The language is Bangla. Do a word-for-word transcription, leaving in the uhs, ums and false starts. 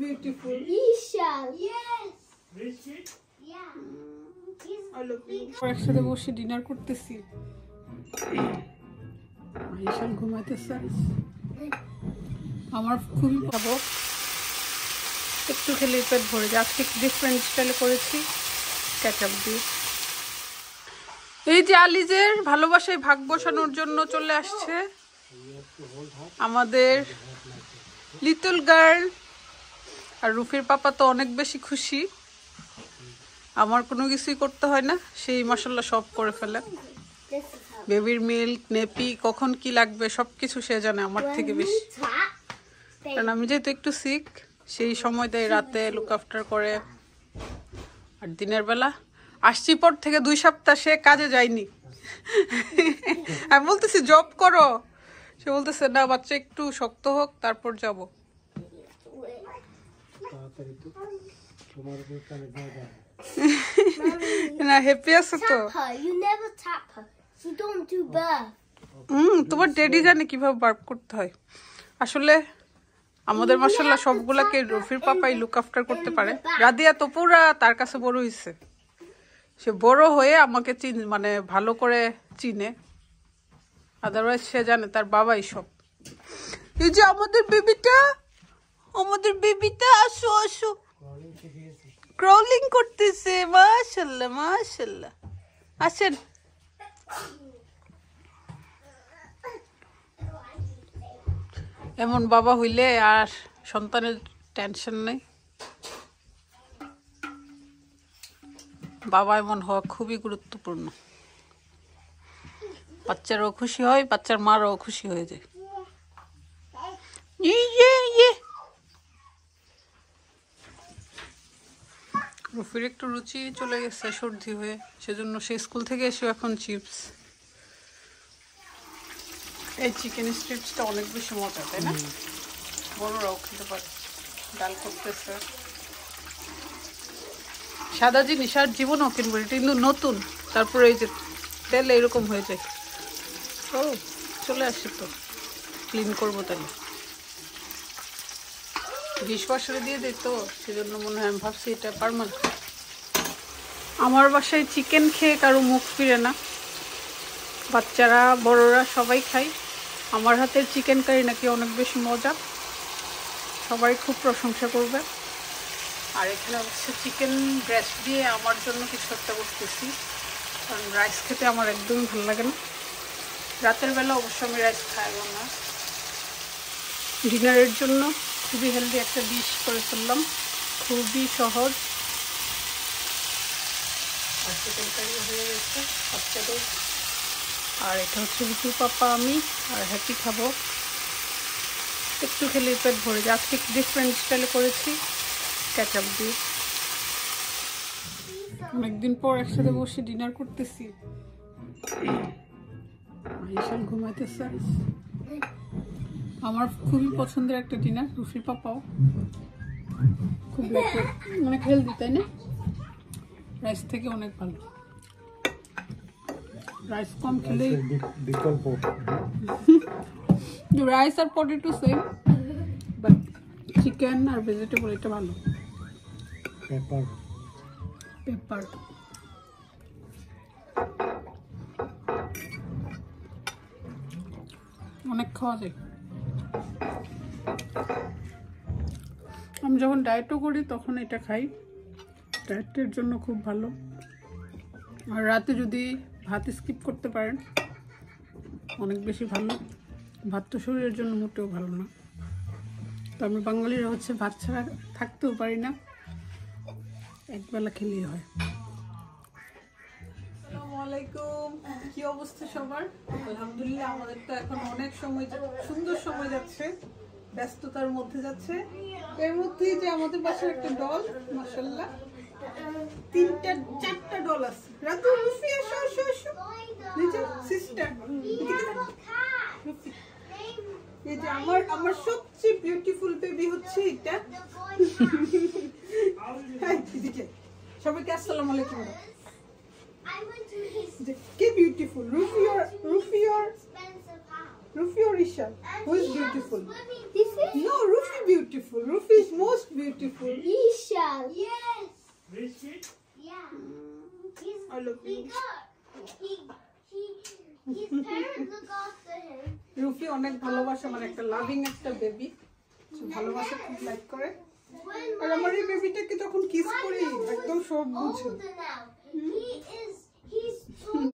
beautiful? Ishal. Yes. Very sweet. Yeah. I love you. একসাথে বসে ডিনার করতেছি। ঈশান ঘুমাইতেছে। আমার খুবই ভালো। একটু খেলে পেট ভরে যায়। আজকে ডিফারেন্ট স্টাইলে করেছি কেচাপ দিয়ে। এই যে আলিজের ভালোবাসায় ভাগ বসানোর জন্য চলে আসছে আমাদের লিটল গার্ল। আর রুফির পাপা তো অনেক বেশি খুশি, আমার কোনো কিছুই করতে হয় না, সেই মাশাআল্লাহ সব করে ফেলে। বেবির মিল্ক, নেপি, কখন কি লাগবে সব কিছু সে জানে আমার থেকে বেশি, কারণ আমি যেহেতু একটু সিক সেই সময় দেয়, রাতে লুক আফটার করে। আর দিনের বেলা আসছি পর থেকে দুই সপ্তাহ সে কাজে যায়নি। আমি বলতেছি জব করো, সে বলতেছে না বাচ্চা একটু শক্ত হোক তারপর যাব। না হ্যাপি আছো তো? হুম, তোমার ড্যাডি জানে কিভাবে বার্প করতে হয়। আসলে আমাদের মাশাআল্লাহ সবগুলাকে রফির পাপাই লুক আফটার করতে পারে। রাদিয়া তো পুরা তার কাছে বড় হইছে, সে বড় হয়ে আমাকে চিন মানে ভালো করে চিনে, আদারওয়াইজ সে জানে তার বাবাই সব। এই যে আমাদের বেবিটা, আমাদের বেবিটা আসো আসো, ক্রাউলিং করতেছে। মাশাআল্লাহ মাশাআল্লাহ, আসেন। এমন বাবা হইলে আর সন্তানের টেনশন নেই। বাবা এমন হওয়া খুবই গুরুত্বপূর্ণ। বাচ্চারও খুশি হয়, বাচ্চার মারও খুশি হয়ে যায়। ইয়ে ইয়ে রুফির একটু রুচি চলে গেছে সর্দি হয়ে, সেজন্য সে স্কুল থেকে এসে এখন চিপস। এই চিকেন স্ট্রিপসটা অনেক বেশি মজা, তাই না? বড়রাও খেতে পারে। ডাল করতেছে, সাদা জিনিস আর জীবনও কিনবো, এটা কিন্তু নতুন। তারপরে এই যে তেল এরকম হয়ে যায়। ও চলে আসে তো, ক্লিন করবো তাহলে। ডিশওয়াশারে দিয়ে দিই তো, সেজন্য মনে হয় আমি ভাবছি এটা পারমানেন্ট। আমার বাসায় চিকেন খেয়ে কারো মুখ ফিরে না, বাচ্চারা বড়রা সবাই খায়। আমার হাতের চিকেন কারি নাকি অনেক বেশি মজা, সবাই খুব প্রশংসা করবে। আর এখানে হচ্ছে চিকেন ব্রেস্ট দিয়ে আমার জন্য কিছু একটা করতেছি, কারণ রাইস খেতে আমার একদমই ভালো লাগে না। রাতের বেলা অবশ্য আমি রাইস খাইব না। ডিনারের জন্য খুবই হেলদি একটা ডিশ করে ফেললাম, খুবই সহজ। আর চিকেন কারি হয়ে গেছে বাচ্চাদের। আর এটা হচ্ছে রুফির পাপা, আমি আর হ্যাপি খাবো। একটু খেলে পেট ভরে যায়। আজকে ডিফারেন্ট স্টাইলে করেছি কেচাপ দিয়ে। অনেকদিন পর একসাথে বসে ডিনার করতেছি। ঈশান ঘুমাইতেছে। আমার খুবই পছন্দের একটা ডিনার, রুফির পাপাও খুব অনেক হেলদি, তাই না? রাইস থেকে অনেক ভালো। রাইস কম খেলে বিকল্প, রাইস আর পটেটো সেম, বাট চিকেন আর ভেজিটেবল এটা ভালো। পেপার পেপার অনেক খাওয়া যায়। আমি যখন ডায়েটও করি তখন এটা খাই, ডায়েটের জন্য খুব ভালো। আর রাতে যদি ভাত স্কিপ করতে পারেন অনেক বেশি ভালো। ভাত তো শরীরের জন্য মোটেও ভালো না, তো আমি বাঙালিরা হচ্ছে ভাত ছাড়া থাকতেও পারি না, একবেলা খেলেই হয়। আসসালামু আলাইকুম, কি অবস্থা সবার? আলহামদুলিল্লাহ, আমাদের তো এখন অনেক সময়, সুন্দর সময় যাচ্ছে, ব্যস্ততার মধ্যে যাচ্ছে। এর মধ্যে যে আমাদের বাসার একটা ডল, মাশাআল্লাহ তিনটা চারটা ডল আছে। রাতু রুফি আসো আসো আসো, নিচে সিস্টার রুফি। এই যে আমার আমার সবচেয়ে বিউটিফুল বেবি হচ্ছে এটা। এদিকে সবাইকে আসসালামু আলাইকুম। কে beautiful? Rufi or Rufi or Rufi or Isha? Who is beautiful? No, Rufi beautiful. Rufi is most beautiful. beautiful. Isha. Yes. Very sweet. Yeah. He's, I love he you. got, he, he, his parents look after him. Rufi অনেক ভালোবাসে, মানে একটা লাভিং একটা বেবি, ভালোবাসে, খুব লাইক করে। When আর আমার এই বেবিটাকে যখন কিস করি একদম সব বুঝে। older now, he is